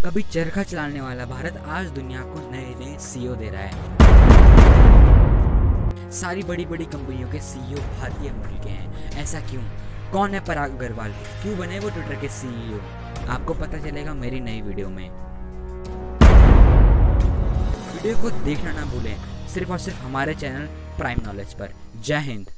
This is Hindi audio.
कभी चरखा चलाने वाला भारत आज दुनिया को नए नए सीईओ दे रहा है। सारी बड़ी बड़ी कंपनियों के सीईओ भारतीय मूल के हैं। ऐसा क्यों? कौन है पराग अग्रवाल? क्यों बने वो ट्विटर के सीईओ? आपको पता चलेगा मेरी नई वीडियो में। वीडियो को देखना ना भूलें, सिर्फ और सिर्फ हमारे चैनल प्राइम नॉलेज पर। जय हिंद।